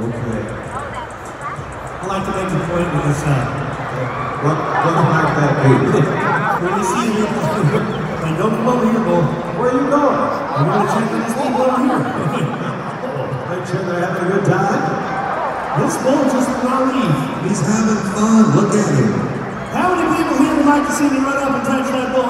Okay. I like to make a point with this. What might that be? When you see me, like, don't come over here, Bull. Where are you going? I'm going to check on these people over here. Make sure they're having a good time. This bull just did not leave. He's having fun. Look at him. How many people here would like to see me run up and touch that bull?